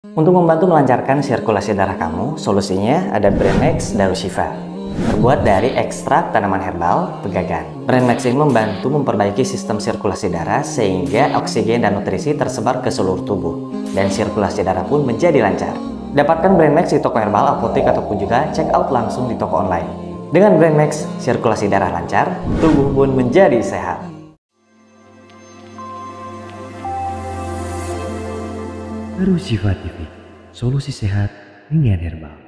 Untuk membantu melancarkan sirkulasi darah kamu, solusinya ada Brainmax Daru Shifa. Terbuat dari ekstrak tanaman herbal pegagan. Brainmax ini membantu memperbaiki sistem sirkulasi darah sehingga oksigen dan nutrisi tersebar ke seluruh tubuh. Dan sirkulasi darah pun menjadi lancar. Dapatkan Brainmax di toko herbal, apotek, ataupun juga check out langsung di toko online. Dengan Brainmax, sirkulasi darah lancar, tubuh pun menjadi sehat. Daru Shifa TV, solusi sehat dengan herbal.